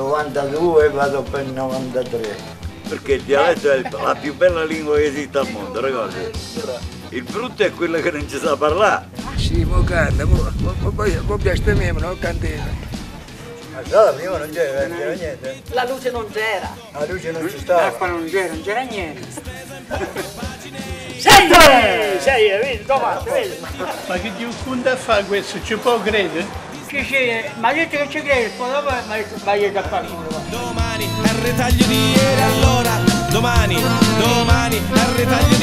92 e vado per il 93. Perché il dialetto è la più bella lingua che esiste al mondo, ragazzi. Il brutto è quello che non ci sa parlare. Sì, mo canta, poi bestemmiamo, non cantiamo. Ma prima non c'era niente. La luce non c'era. La luce non ci stava. L'acqua non c'era niente. Senti! Sei, vedi, Tommaso, vedi? Ma che Dio conta fa questo? Ci può credere? Sì, mi ha detto che ci crede, poi dopo mi ha detto sbagliato a fare uno. Domani, al retaglio di ieri allora. Domani, al retaglio di